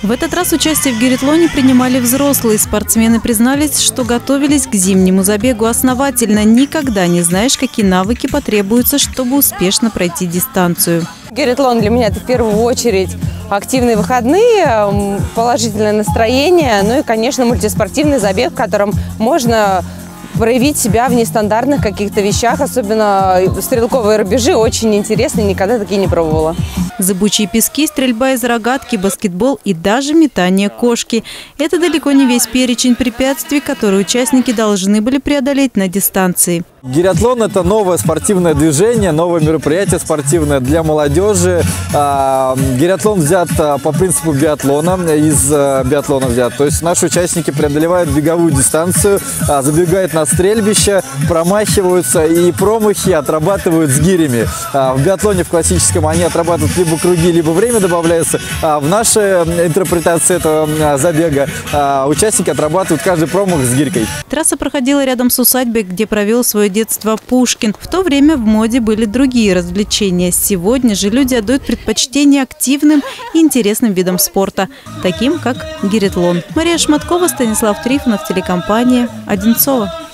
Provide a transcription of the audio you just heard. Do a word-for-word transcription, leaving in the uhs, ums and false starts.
В этот раз участие в гиретлоне принимали взрослые. Спортсмены признались, что готовились к зимнему забегу основательно. Никогда не знаешь, какие навыки потребуются, чтобы успешно пройти дистанцию. Гиретлон для меня – это в первую очередь активные выходные, положительное настроение, ну и, конечно, мультиспортивный забег, в котором можно проявить себя в нестандартных каких-то вещах, особенно стрелковые рубежи, очень интересно, никогда такие не пробовала. Зыбучие пески, стрельба из рогатки, баскетбол и даже метание кошки. Это далеко не весь перечень препятствий, которые участники должны были преодолеть на дистанции. Гиретлон – это новое спортивное движение, новое мероприятие спортивное для молодежи. Гиретлон взят по принципу биатлона, из биатлона взят. То есть наши участники преодолевают беговую дистанцию, забегают на стрельбище, промахиваются и промахи отрабатывают с гирями. В биатлоне в классическом они отрабатывают либо круги, либо время добавляется. А в нашей интерпретации этого забега участники отрабатывают каждый промах с гирькой. Трасса проходила рядом с усадьбой, где провел свое детство Пушкин. В то время в моде были другие развлечения. Сегодня же люди отдают предпочтение активным и интересным видам спорта, таким как гиретлон. Мария Шматкова, Станислав Трифонов, телекомпания «Одинцово».